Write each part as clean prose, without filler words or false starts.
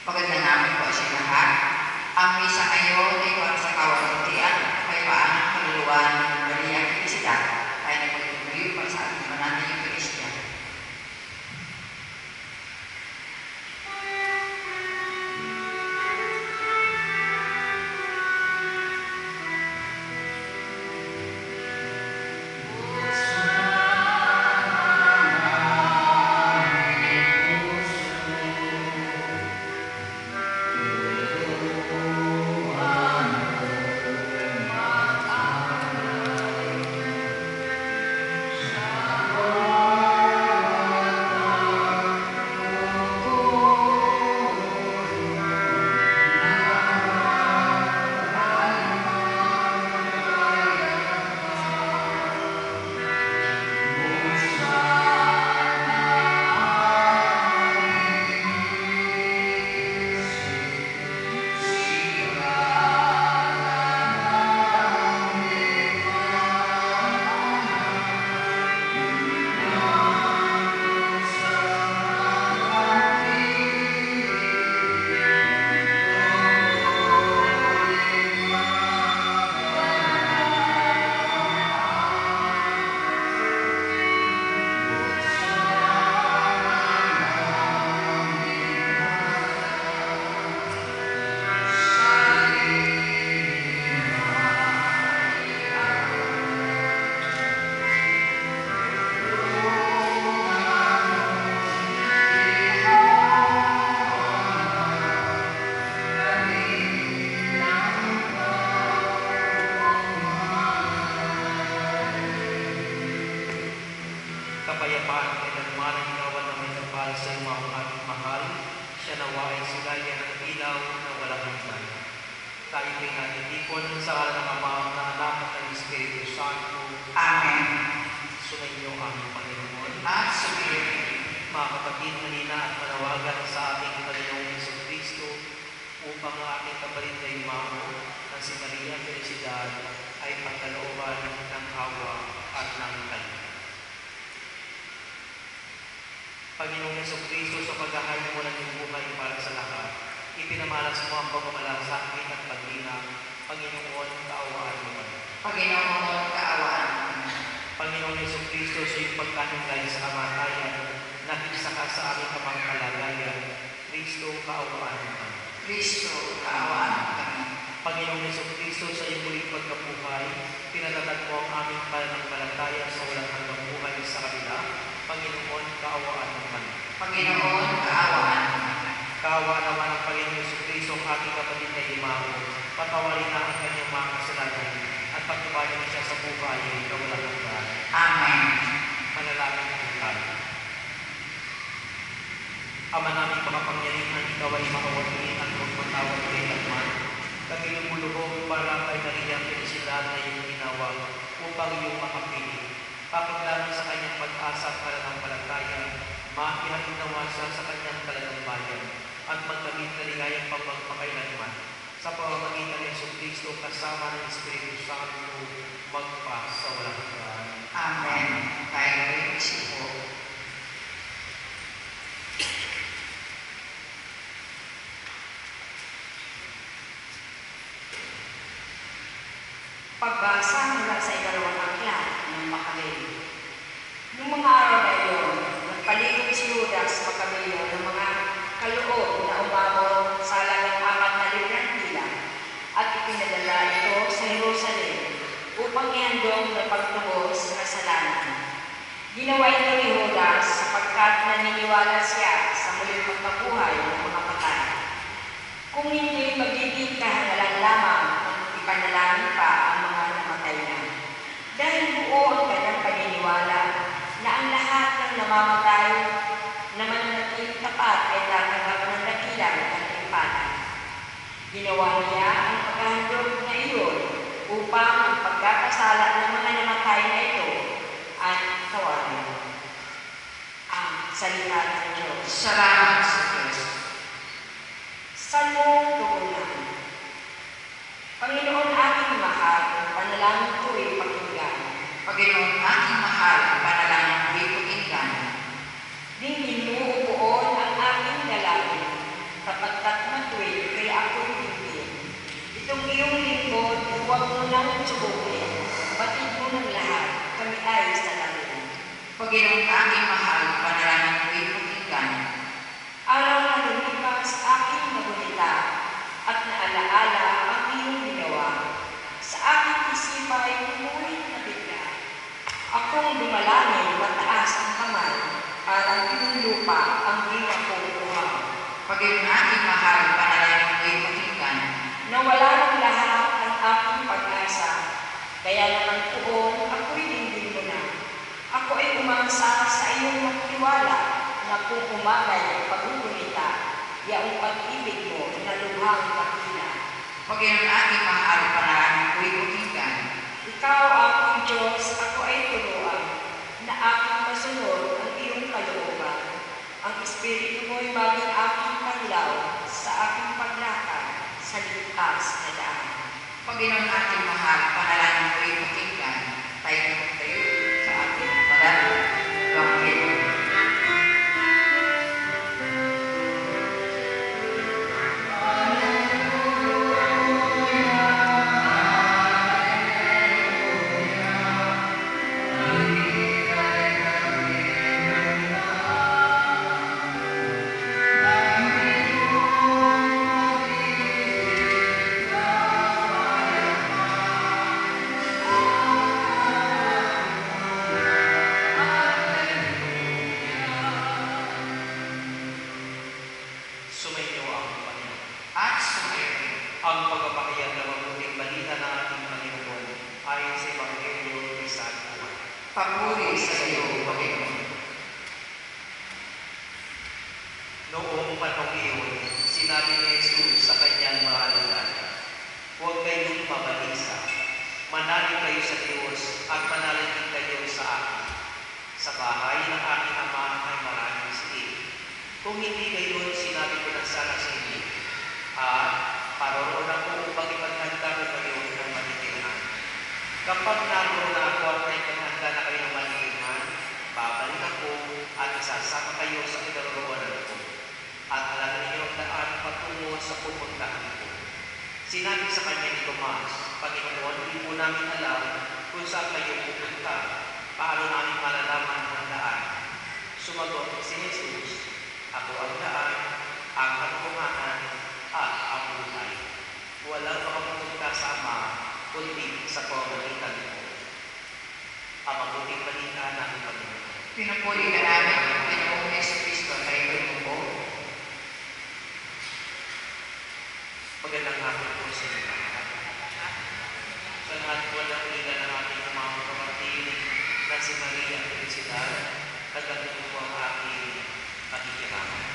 Magandang namin po sa lahat. Ang misa ngayon ay para sa kawalantian at kapayapaan ng kaluluwa ng Maria Felicidad ay nagpagtuloy para sa ating mananay yung Kristiyan. Kapayapaan at kailanman ang ginawan na may kapal sa iyong mga mahal, siya nawa ay silayan ng ilaw na walang hanggan. Tayo kay natin ikon sa ngalan ng Ama, ng Anak at ng Espiritu Santo. Amen. Sumainyo ang Panginoon. At sumainyo. Mga kapatid, manina at manawagan sa ating Panginoong Jesucristo upang ang ating kapalit na imamo na si Maria Felicidad ay pagkalooban ng awa at ng kalinga. Panginoong Jesucristo, sa paghahain mo ng iyong buhay para sa lahat, ipinamalas mo ang pagmamalasakit at paglinang. Panginoon, kaawaan mo kami. Panginoon, kaawaan mo kami. Panginoong Jesucristo, sa iyong pagkahinlay sa kamatayan, nakisa ka sa aming kamangkalagayan. Kristo, kaawaan mo kami. Kristo, kaawaan mo kami. Panginoong Jesucristo, sa iyong muling pagkabuhay, pinatatag mo ang aming pananampalataya sa walang hanggang buhay sa kabila. Panginoon, kaawaan mo kami. Panginoon, kaawaan mo kami. Kaawaan naman ang Panginoong Jesucristo, ang ating kapatid na imamo. Patawarin na ang kanyang mga kasalanan at pagtibayan siya sa buhay na walang hanggan. Amen. Manalangin po tayo. Ama namin makapangyarihan, ikaw ay makawatiin at magmatawad kay Kalman. Kami lumuluhog para kay Maria Felicidad na iyong tinawag upang iyong makapili. Pakiglami sa kanyang pag-asa at pananampalataya, makihatid nawa siya sa kanyang talagang bayan at magkamit na ligayang pagpapakailanman. Sa pamamagitan ng Jesucristo kasama ng Espiritu Santo, magpa sa walang hanggan. Amen. Tayo rin isipo. Pagbasa mula sa ikalawang aklat ng Makabeo. Noong mga araw na iyon, nagpaligid si Judas Makabeo ng mga kaloob na umabot sa halagang 4 librang pila at ipinadala ito sa Jerusalem upang ihandog na pagtubos sa kasalanan. Ginawa ito ni Judas sapagkat naniniwala siya sa muling pagkabuhay ng mga patay. Kung hindi magiging kahangalan lamang kung ipanalangin pa ang mga namatay na. Dahil buo ang kanyang paniniwala na ang lahat ng namamatay na mananatiling tapat ay tatanggap ng dakilang at lipanan. Ginawa niya ang paghahandog na iyon upang ang pagkakasala ng mga namatay na ito ay tawarin. Ang salita ng Diyos. Salamat sa Diyos. Salmong tugunan. Panginoon aking mahal, panalangin ko'y pakinggan. Panginoon aking mahal, panalangin ko'y pakinggan. Dinggin mo, upoon ang aking dalangin, sapagkat Panginoong aking mahal, panalangin ko'y pakinggan. Araw na lumipas aking nabunita at naalaala ang iyong ginawa. Sa aking isipay umuwi na bigla. Akong dumalangin mataas ang kamay at ang iyong lupa ang diwa ko umang. Panginoong aking mahal, panalangin ko'y pakinggan. Nawala ng lahat ang aking pag-asa, kaya naman poon ako'y dinggin mo na. Ako ay umasa sa iyong magtiwala na kung umalay ang pag-uunita, yaong pag-ibig mo na lubhang dakila. Panginoong aking mahal, panalangin ko'y pakinggan. Ikaw aking Diyos, ako ay turuan, na aking masunod ang iyong kalooban. Ang Espiritu mo'y maging aking paglaw sa aking paglakad sa ligtas na daan. Panginoong ating mahal, panalangin ko'y pakinggan. Tayo na magtayo sa ating magalang Ebanghelyo. Sumainyo ang Panginoon. At sumayo. Ang pagpapahayag ng mabuting balita ng ating Panginoon ayon sa Ebanghelyo ni San Juan. Papuri sa iyo, Panginoon. Noong panahon iyon, sinabi ni Jesus sa kanyang mga alagad, "Huwag kayong mabalisa. Manalig kayo sa Diyos at manalangin kayo sa akin. Sa bahay ng aking Ama ay maraming silid. Kung hindi gayon, sinabi ko na sana sa inyo, at paroroon ako upang ipaghanda ko kayo ng malitirhan. Kapag naroon na ako at ipaghanda na kayo ng malitirhan, babalik ako at isasama kayo sa kinaroroonan ko. At alam ninyo ang daan patungo sa pupuntahan ko." Sinabi sa kanya ni Tomas, "Panginoon, hindi po namin alam kung saan kayo pupunta. Paano namin malalaman ang daan?" Sumagot si Jesus, "Ako ang daan, ang katotohanan, at ang buhay. Walang makapupunta sa Ama, kundi sa pamamagitan ko." Ang mabuting balita ng Panginoon. Pinupuri ka namin, Panginoong Jesucristo, tayo po. Magandang hapon po sa inyo lahat. Sa lahat po ng ila ng ating mga kapatid na si Maria at Felicidad, nagdating po ang aking pakikiraman.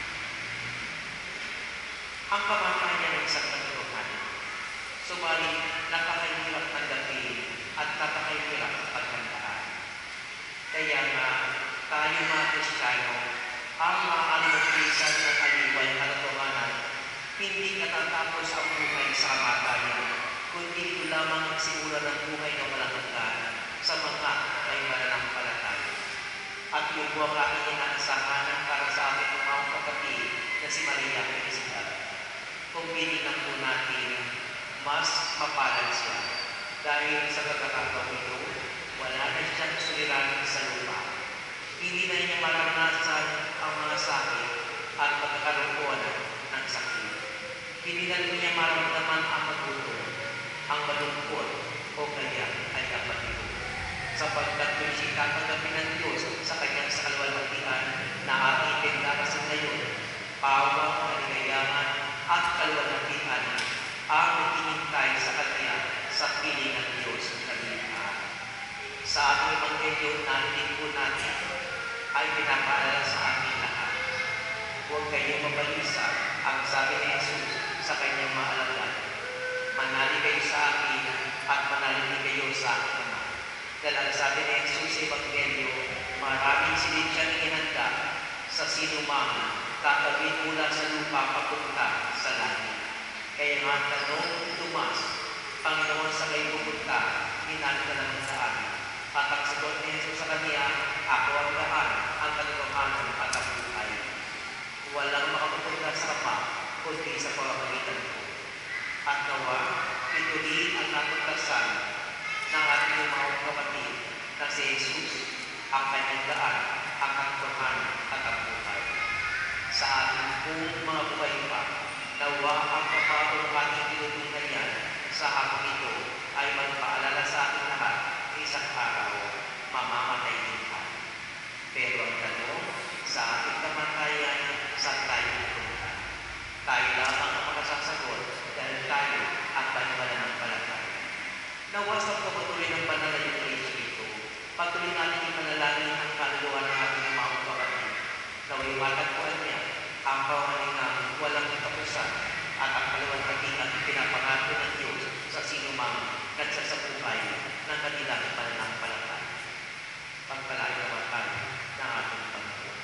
Ang kamatayan ng isang katotohanan, subalit napakahirap tanggapin at napakahirap paghandaan. Kaya nga, tayo mga Kristiyano, ang maaaring magpisan ng aliwan na katotohanan, hindi katatapos ang buhay sa kamatayan, kundi ito lamang ang simula ng buhay na walang hanggan sa mga may mananampalataya. At yun po ang aking inaasahan para sa aking mga kapatid na si Maria at Felicidad. Kung binigyan po natin, mas mapalad siya dahil sa pagkakataon ito, wala na siyang suliranin sa lupa. Hindi na niya maranasan ang mga sakit at pagkakalungkuan ng sakit. Hindi na niya maramdaman ang magutom, ang malungkot, o kaya ay kapatid. Sapagkat kung siya tatanggapin ng Diyos sa kanyang kaluwalhatian na ating pinarasan ngayon, pawang, kaligayahan, at kaluwalhatian ang naghihintay sa kanya sa piling ng Diyos na kaligtaan. Sa ating Ebanghelyo na hindi po natin ay pinapaalala sa ating lahat. Huwag kayong mabalisa, ang sabi ni Jesus sa kanyang mga alagad. Manalig kayo sa akin at manalig kayo sa aking Ama. Dahil ang sabi ni Jesus sa Ebanghelyo, maraming silid siyang inihanda sa sinumang tatawid mula sa lupa papunta sa langit. Kaya nga tanong Tomas, "Panginoon, sa kayo pupunta, hinanap ka naman sa amin." At ang sagot ni Jesus sa kanya, "Ako ang daan, ang katotohanan at ang buhay. Walang makapupunta sa Ama, kundi sa pamamagitan ko." At nawa, ito din ang natuklasan ng ating mga kapatid na si Jesus, ang kanyang daan, ang katotohanan at ang buhay. Sa ating buong mga buhay pa, nawa ang kapatong ating tinutunghayan sa hapong ito ay magpaalala sa ating lahat na isang araw mamamatay din tayo. Pero ang tanong, sa ating kamatayan, saan tayo pupunta? Tayo lamang ang makasasagot dahil tayo ang pananampalataya. Nawa sa pagpatuloy ng banal na Kristo ito, patuloy natin ipanalangin ang kaluluwa ng ating mga kapatid. Naway matagpuan niya ang kawalinang walang katapusan at ang kaluwalhati at pinapangako ng Diyos sa sinumang nagsasabuhay ng kanilang pananampalataya. Pagpalain naman tayo ng ating Panginoon.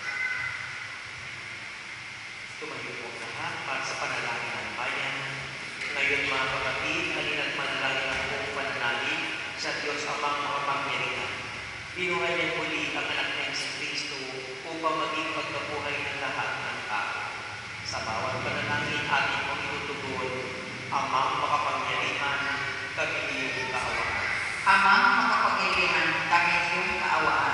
Tumayo po lahat para sa panalangin ng bayan. Ngayon mga kapatid, halina't manalangin ang buong pananalig sa Diyos Amang makapangyarihan. Binuhay niya muli ang anak niya si Kristo upang maging pagkabuhay ng lahat ng tao. Sa bawat panalangin ating mong inutugon, Amang makapangyarihan, kami iyong kaawaan. Amang makapangyarihan, kami iyong kaawaan.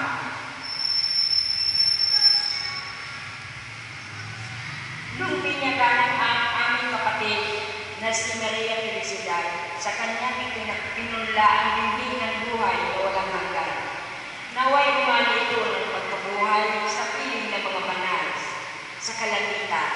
Nung binyagan ang aming kapatid na si Maria Felicidad, sa kanyang pinunla ang dingding ng buhay na walang hanggan. Naway umani ito ng pagkabuhay sa piling ng mga banal, sa kalangitan.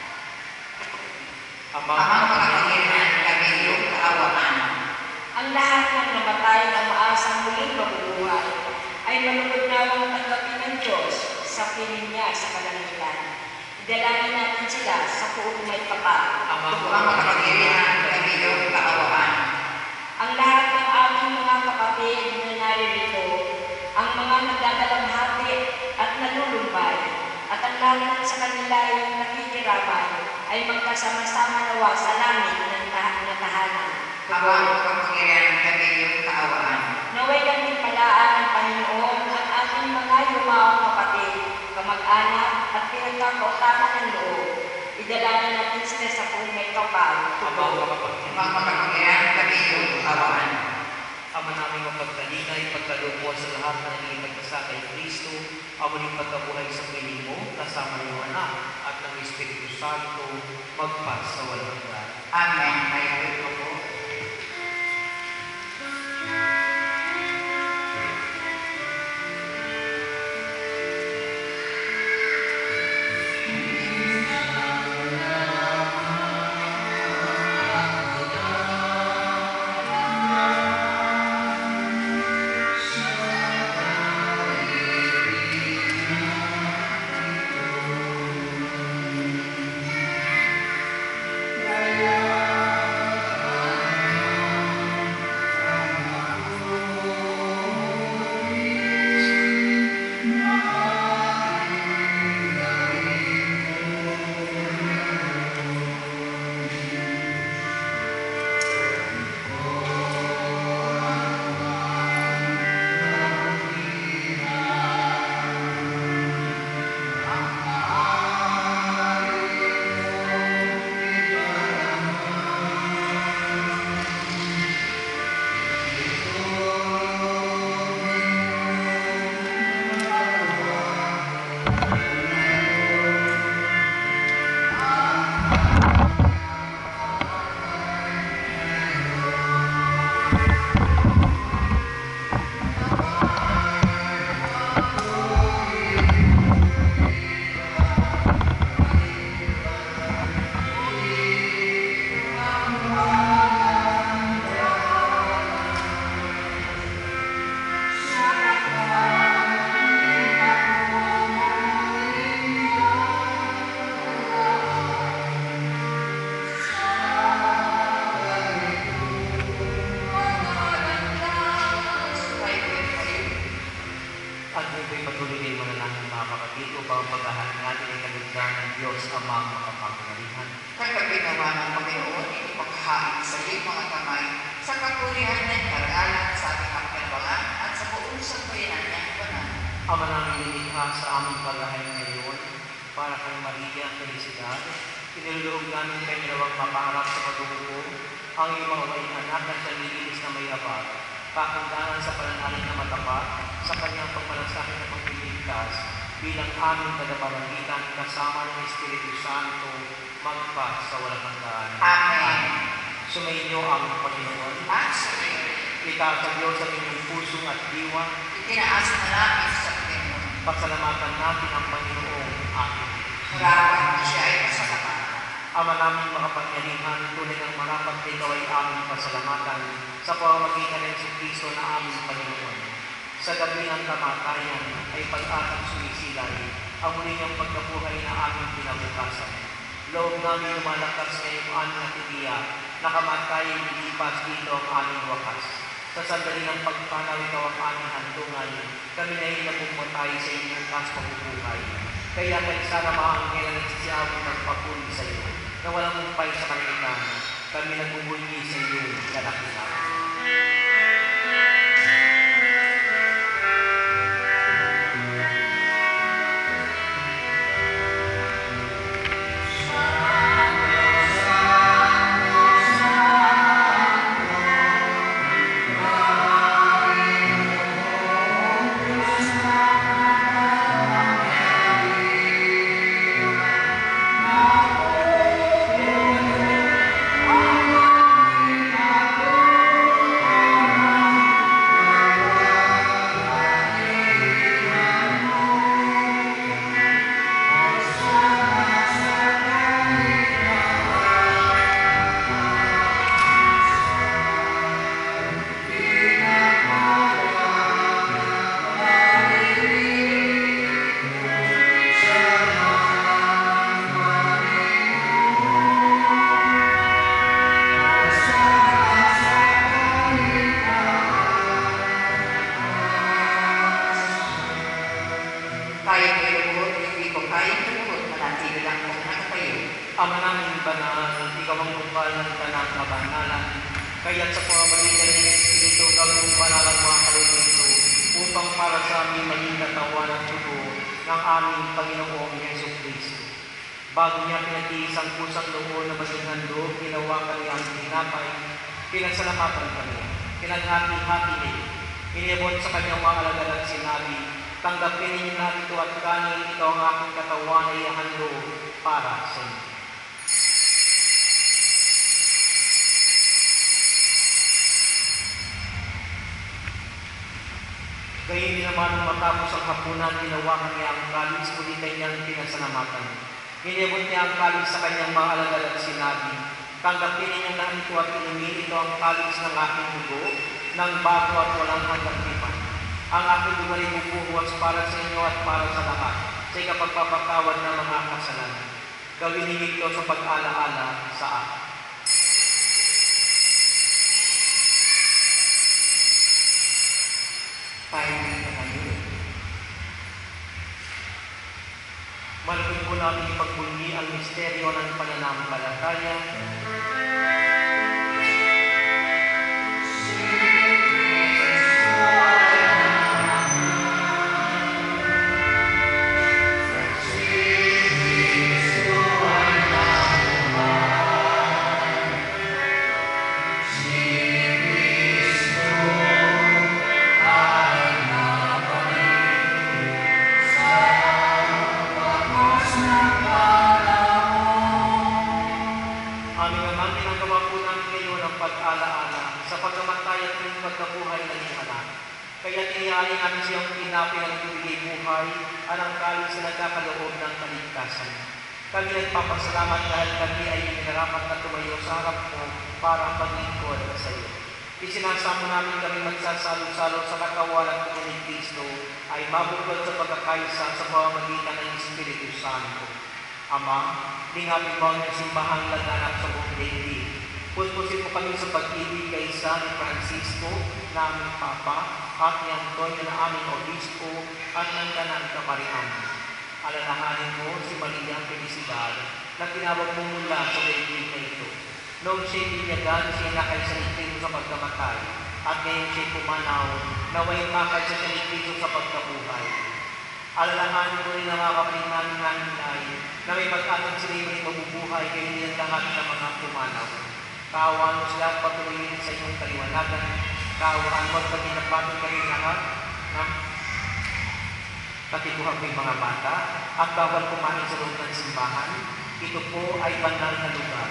Amang makapangyarihan, kami iyong kaawaan. Ang lahat ng namatay na maasang muling mabubuhay ay malugod nawang tanggapin ng Diyos sa piling niya sa kalangitan. Idalangin natin sila sa puong may kapal. Amang makapangyarihan, kami iyong kaawaan. Ang lahat ng aming mga kapatid na naririto, ang mga nagdadalamhati at nalulumbay, at ang lahat sa kanila yung nakikiramay, ay magkasama-sama nawa sa langit ng tahanan. Amang makapangyarihan, kami iyong kaawaan. Naway kami palaan ng Panginoon ang ating mga yumaong kapatid, kamag-anak at pinagkakautaman ng loob. Idalangin natin sila sa puong may kapal. Amang makapangyarihan, kami iyong kaawaan. Ama namin mapagkalinay, pagkalubos sa lahat na nilipagkasa kay Kristo, ang muling pagkabuhay sa piling mo, kasama ng anak at ng Espiritu Santo, magpas sa walang hanggan. Amen. Mayawi ko po. Ama namin nilikha sa aming paghahay ngayon, para kay Maria Felicidad, inilulog namin kay dalawang mapaharap sa paghuhukom, ang iyong mga waing anak at siyang nilinis na may habag, pakundangan sa pananalig na matapat, sa kanyang pagmalasakit na pagpili bilang aming tagapamagitan kasama ng Espiritu Santo magpa sa walang hanggan. Amen. Sumainyo ang Panginoon. At sa kayo, Itaas ang Diyos sa inyong puso at diwa. itinaas na namin sa Panginoon. Pasalamatan natin ang Panginoong ating Diyos. Marapat siya ay pasalamatan. Ama naming makapangyarihan, tunay ng marapat na ikaw ay aming pasalamatan sa pamamagitan ng Kristo na aming Panginoon. Sa gabi ng kamatayan ay pag-atang sumisilay ang muli niyang pagkabuhay na aming pinabukasan. Loob namin lumalakas ngayong aming natigiya na kamatayan nilipas dito ang aming wakas. Sa sandali ng pagpanaw ikaw ang aming handungan, kami na inapumatay sa inyong kaspabubuhay. Kaya kayo sana maanggay na nagsisiyawin ng pagpuli sa iyo, na walang umpay sa kanilang, kami nagbubunyi sa iyong kalakihan. Ama namin banal, ikaw ang bukal ng tanang kabanalan, kaya't sa pamamagitan ng Espiritu gawin mong banal ang mga kalumento upang para sa amin maging katawan at tubo ng aming Panginoong Yesu Kristo. Bago niya pinatiis ang pusang loob na maging handog, ginawakan niya ang tinapay, pinagsalamatan kami, pinaghati-hati niya, inibot sa kanyang mga alagad at sinabi, tanggapin ninyo lahat ito at kanin, ito ang aking katawan ay handog para sa inyo. Gayon din naman nung matapos ang hapunan, ginawakan niya ang kalis, muli kanyang pinasalamatan. Inibot niya ang kalis sa kanyang mga alagad at sinabi, tanggapin ninyong lahat ito at inumin, ito ang kalis ng aking dugo, ng bago at walang hanggang tipan. Ang aking dugo ay bubuhuwas para sa inyo at para sa lahat, sa ikapagpapatawad ng mga kasalanan. Gawin ninyo ito sa pag-alaala sa akin. Malapit po namin ipagbunyi ang misteryo ng pananampalataya. Kaya tiniyari namin siyang tinapin ang ibigay buhay, anang kalis na nagkakaloob ng kaligtasan. Kami nagpapasalamat dahil kami ay minarapat na tumayo sa harap mo para maglingkod sa iyo. Isinasamo namin kami magsasalo-salo sa katawan at tugon ni Kristo ay mabukod sa pagkakaisa sa pamamagitan ng Espiritu Santo. Ama, lingapin mo ang simbahang laganap sa buong daigdig. Puspusin po kami sa pag-ibig kay San Francisco na aming Papa at ni Antonio na aming Obispo at ng Kanang Kaparihan. Alalahanin mo si Maria Felicidad na tinawag mo mula sa daigdig na ito. Noong siya'y binyagan, siya'y nakay sa Kristo sa pagkamatay at ngayon siya'y pumanaw na way makay sa Kristo sa pagkabuhay. Alalahanin mo rin ang mga kapatid namin nanginay na may pag-atag sila'y may mabubuhay kayo nilang lahat ng mga pumanaw. Kaawaan mo sila at patuloyin sa iyong kaliwanagan. Kaawaan mo at pagkinapatin kami lahat. Katikuhan ko'y mga bata at bawal kumain sa loob ng simbahan. Ito po ay banal na lugar.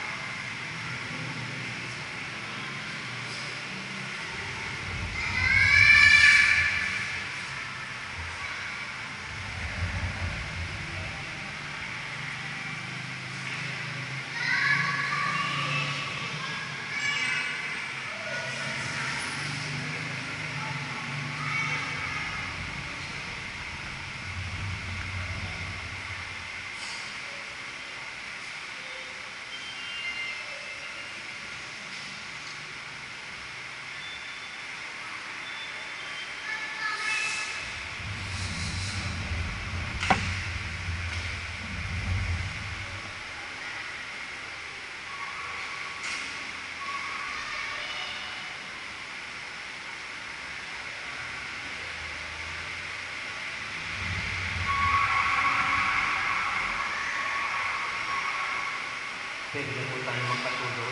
Pwede na po tayo magpatuloy.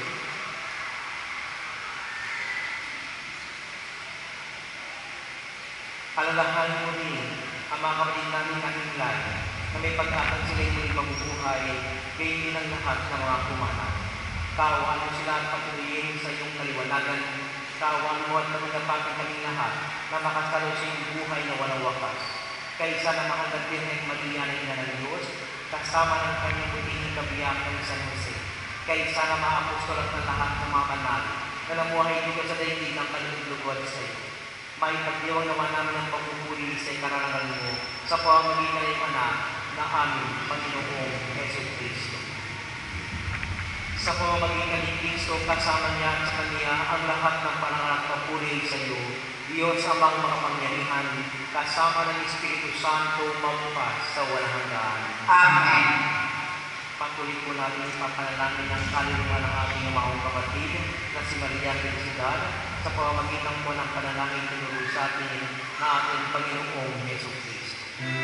Alalahanin mo rin ang mga kapatid namin nahinglay na may pag-akang sila'y muling mabubuhay gayon din ang lahat ng mga kumanaw. Kaawaan mo sila at patuloyin sa iyong kaliwanagan. Kaawaan mo at pagkakapatin kaming lahat na makasalo sa iyong buhay na walang wakas. Kaysa na mahangad din at Maria na ina ng Diyos, kasama ng kanyang buting kabiyak ng San Jose. Kaysa na maapostol at ng lahat ng mga banal na namuhay dito sa daigdig ng kalulugod sa iyo. May pagdiwang naman namin ang pagpupuri sa ikararangal mo sa pamamagitan ng anak na aming Panginoong Jesucristo. Sa pamamagitan ni Kristo, kasama niya at sa Kanya ang lahat ng panangalat na puri sa iyo, Diyos amang makapangyarihan, kasama ng Espiritu Santo, magpas sa walang hanggan. Amen. Patuloy po natin ipapanalangin ang kaluluwa ng ating mga kapatid na si Maria Felicidad sa pamamagitan po ng panalangin tinuro sa atin na ating Panginoong Jesucristo.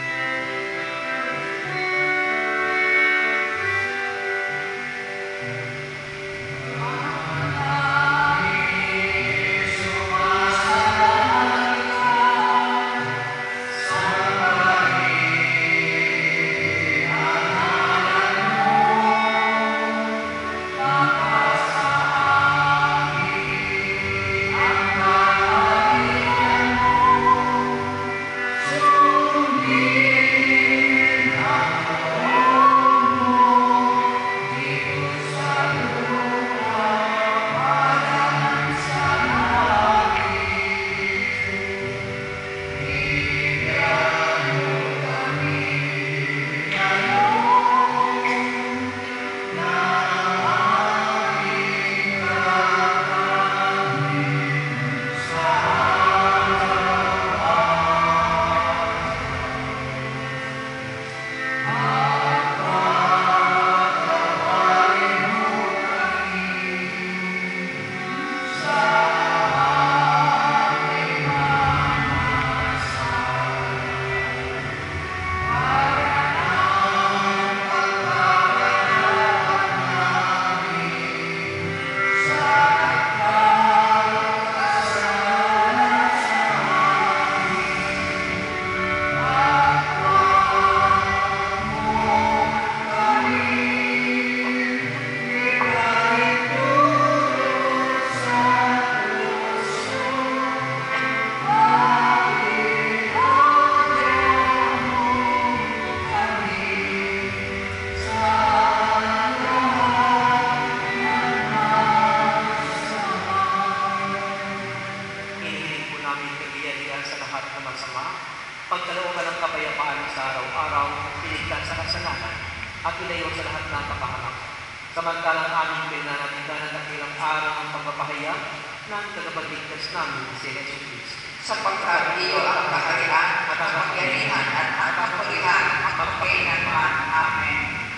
Pagkalooban ng kapayapaan sa araw-araw, piligtas sa kasalanan, at ilayo sa lahat ng kapahamak. Samantalang aming pinanatigan ng dakilang araw ng pagpapahayag ng tagapagligtas namin si Jesucristo. Sapagkat iyo ang kaharian at ang kapangyarihan at ang kapulihan at magkailanman. Amen.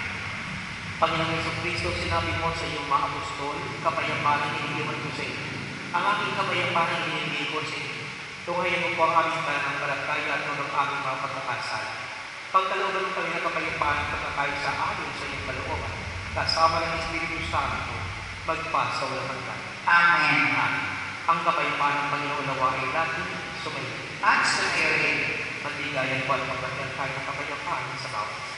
Panginoong Jesucristo, sinabi mo sa iyong mga apostol, kapayapaan iniiwan ko sa iyo. Ang aking kapayapaan iniibigay ko sa iyo. Tunghayan mo po ang aming pananampalataya at ng aming mga pagkakasala. Pagkalooban mo kami ng kapayapaan at pagkakaysa ayon sa iyong kalooban, kasama ng Espiritu Santo, magpas sa walang hanggan. Amen. Ang kapayapaan ng Panginoon nawa ay lagi sumayo. At sumayo rin. kaligayan ko at magbagyan tayo ng kapayapaan sa bawat isa.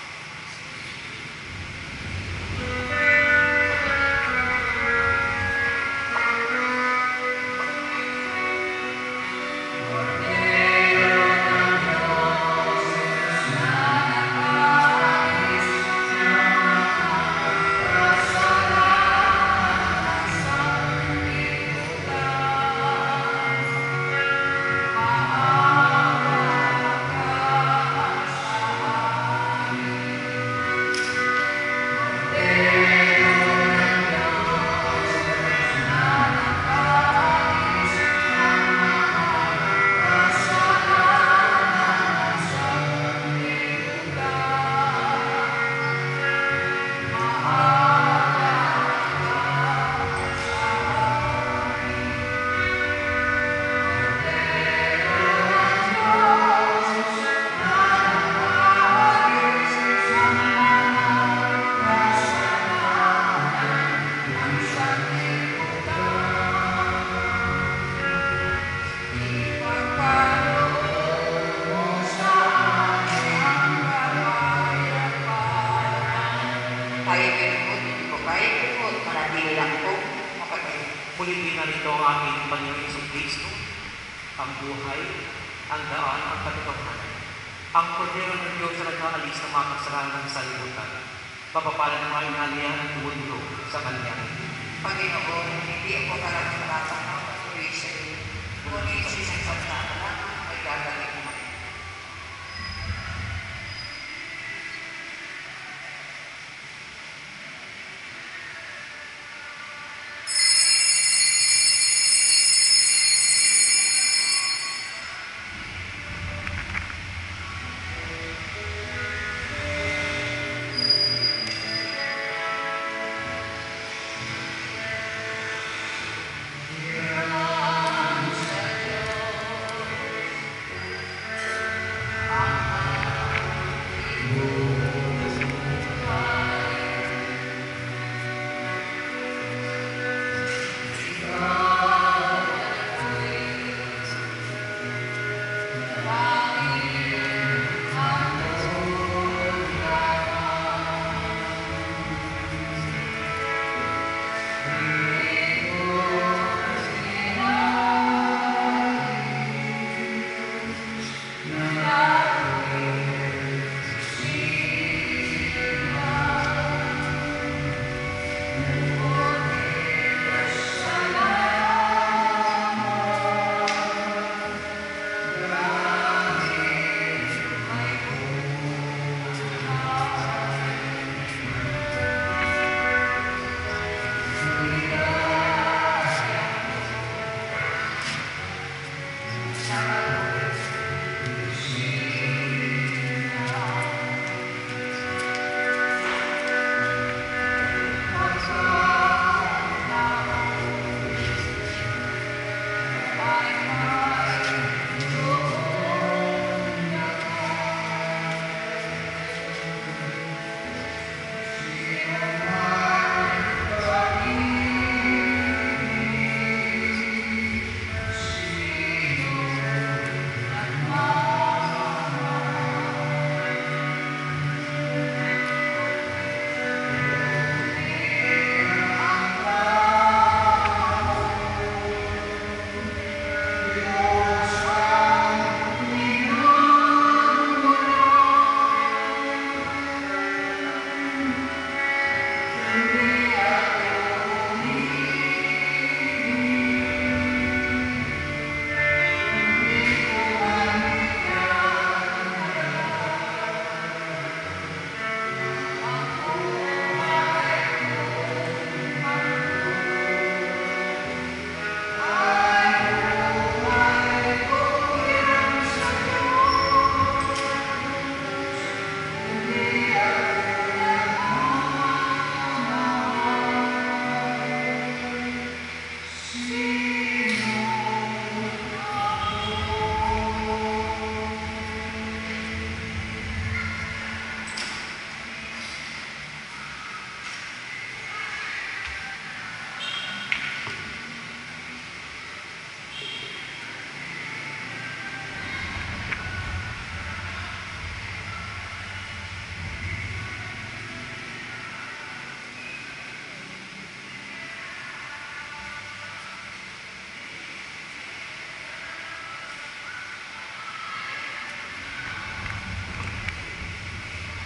Muli narito ang ating Panginoon Hesus Kristo, ang buhay, ang daan, ang katotohanan. Ang Kordero ng Diyos na nag-aalis ng mga kasalanan sa libutan. Papapalan ng mga inalihan at tumulong sa Kanya. Panginoon, hindi ako karapat-dapat ng patuloy sa iyo. Ngunit sa isang salita na lang ay gagaling mo.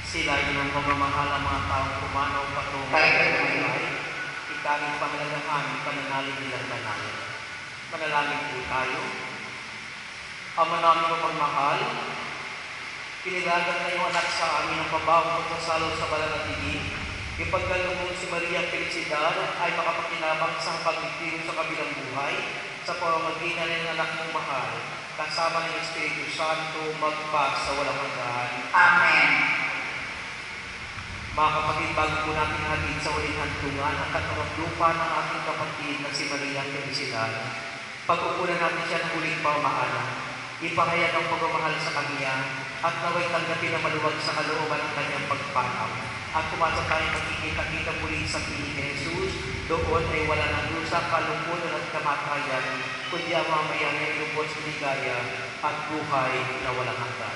Sila yun ang pagmamahal ang mga taong pumanaw patungo Kay kay Kristo. buhay. Ikanging pangalagaan, pananalig nilang banal. Manalangin po tayo. Ama namin mapagmahal, kinilagat na iyong anak sa amin ang pabawang pagsasalo sa banal na tingin. Ipagkaloob si Maria Felicidad ay makapakinabang sa pagtitiyo sa kabilang buhay sa pamamagitan ng anak mong mahal, kasama ng Espiritu Santo magpa sa walang hanggan. Amen. Mga kapatid, bago po natin hatid sa huling hantungan ang katawan lupa ng ating kapatid na si Maria Felicidad, pag-upunan natin siya ng huling pamahalaang. Ipahayag ang pagmamahal sa kanya at naway tanggapin na maluwag sa kalooban ng kanyang pagpanaw. At kumasa tayo magkikita muli sa piling ni Jesus, doon ay wala ng lusa, kalungkutan at kamatayan, kundi ang mamayang ay lubos ligaya at buhay na walang hanggan.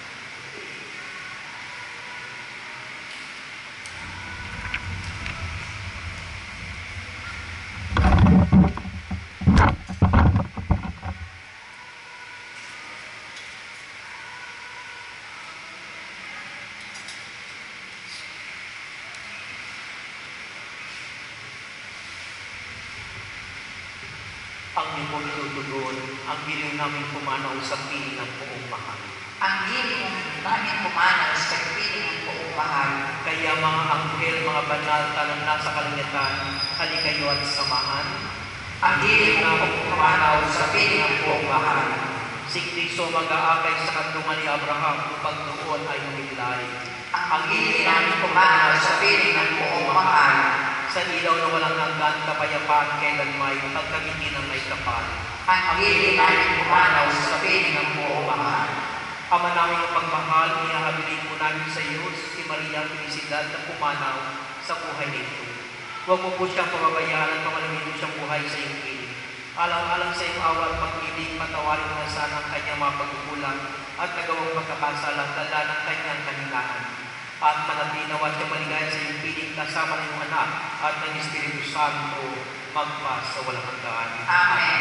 Ang iyong pong itutugon, ang giling namin pumanaw sa piling ng buong mahal. Ang giling namin pumanaw sa piling ng buong mahal. Kaya mga anghel, mga banal, talang nasa kalangitan, halikayo at samahan. Ang giling namin pumanaw sa piling ng buong mahal. Si Kristo mag-aakay sa kantungan ni Abraham upang doon ay humilay. Ang giling namin pumanaw sa piling ng buong mahal. Sa ilaw na walang hanggan, kapayapaan kailanmay, pagkagitin may kapal. Ang giling namin pumanaw sa piling ng buong mahal. Ama namin ang pagmahal, ihahabilin po namin sa iyo si Maria Felicidad na pumanaw sa buhay nito. Huwag mo po siyang pababayaan at pamalamin mo siyang buhay sa iyong piling. Alang-alang sa iyong awa at pag-ibig, patawarin mo na sana ang kanyang mga pagkukulang at nagawang pagkakasalang dala ng kanyang kahinaan. At manatinaw at kamaligaya sa iyong piling kasama ng iyong anak at ng Espiritu Santo magpas sa walang hanggan. Amen.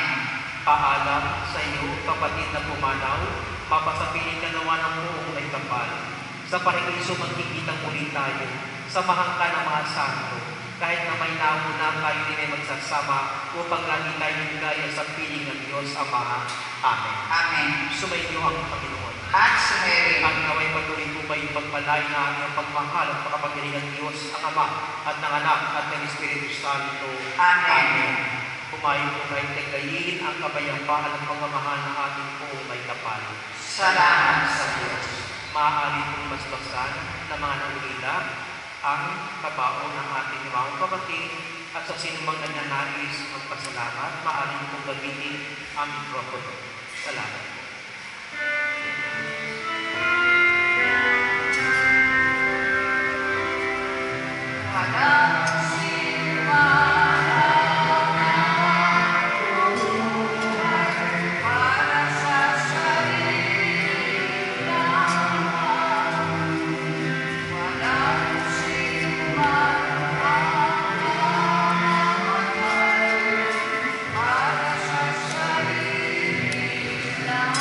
Paalam sa iyo, kapatid na pumanaw, papasapiling ka nawa ng buong may kapal. Sa Paraiso magkikita muli tayo, samahan ka ng mga santo, kahit na may nauna tayo din ay magsasama upang lagi tayo ligaya sa piling ng Diyos Ama. Amen. Amen. Sumainyo ang Panginoon. At sumayin. At naway patuloy po kayo pagpalain na ang pagmahal at pagkapangyarihan ng Diyos ang Ama at ng Anak at ng Espiritu Santo. Amen. Kumain po kayo tagayin ang kapayapaan at pagmamahal ng ating po may kapal. Salamat sa Diyos. Maaari pong basbasan ng mga nangulila ang kabao ng ating mga kapatid at sa sinumang nanyanais magpasalamat, maaari pong gamitin ang mikropono. Salamat. Para sa sarili lang.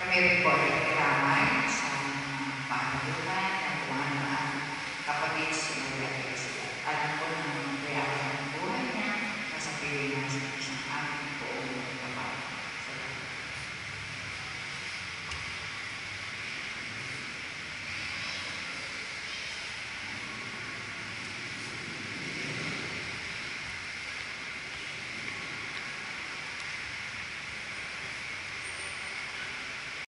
Kami rin po ay nakikiramay sa panalunan ng mga kapatid sa